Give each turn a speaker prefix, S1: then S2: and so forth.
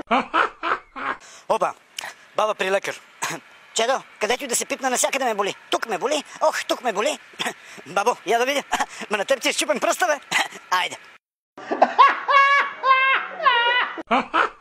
S1: Опа, баба при лекар. Чедо, където и да се пипна, навсякъде ме боли. Тук ме боли, ох, тук ме боли. Бабо, я да видя. Ма на теб ти е счупен пръста, бе. Айде.